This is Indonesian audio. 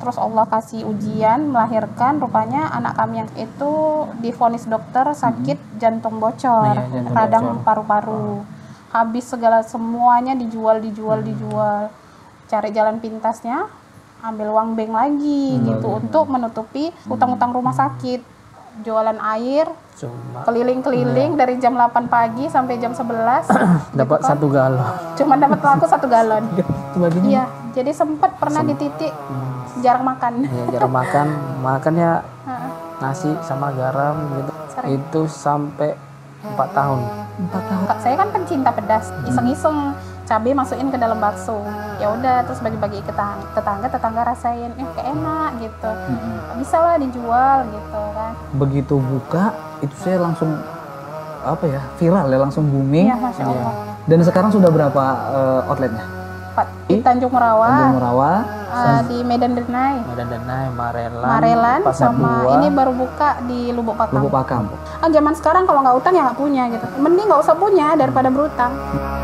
Terus Allah kasih ujian melahirkan, rupanya anak kami yang itu divonis dokter sakit jantung bocor, radang paru-paru. Habis segala semuanya dijual. Cari jalan pintasnya, ambil uang bank lagi gitu untuk menutupi utang-utang rumah sakit. Jualan air, keliling-keliling dari jam 8 pagi sampai jam 11 dapat gitu kan. 1 galon. Cuma dapat laku 1 galon. Iya, jadi sempat pernah di titik jarang makan. Ya, jarang makannya nasi sama garam gitu. Sering. Itu sampai 4 tahun. 4 tahun. Saya kan pencinta pedas, iseng-iseng cabai masukin ke dalam bakso. Ya udah, terus bagi-bagi ke tetangga rasain, kayak enak gitu. Bisa lah dijual gitu kan. Begitu buka, itu saya langsung viral ya, langsung booming. Iya, Masya Allah. Dan sekarang sudah berapa outletnya? 4 di Tanjung Merawa, di Medan Denai, Marelan sama ini baru buka di Lubuk Pakam. Lubuk Pakam. Zaman sekarang kalau nggak utang ya nggak punya gitu. Mending nggak usah punya daripada berutang.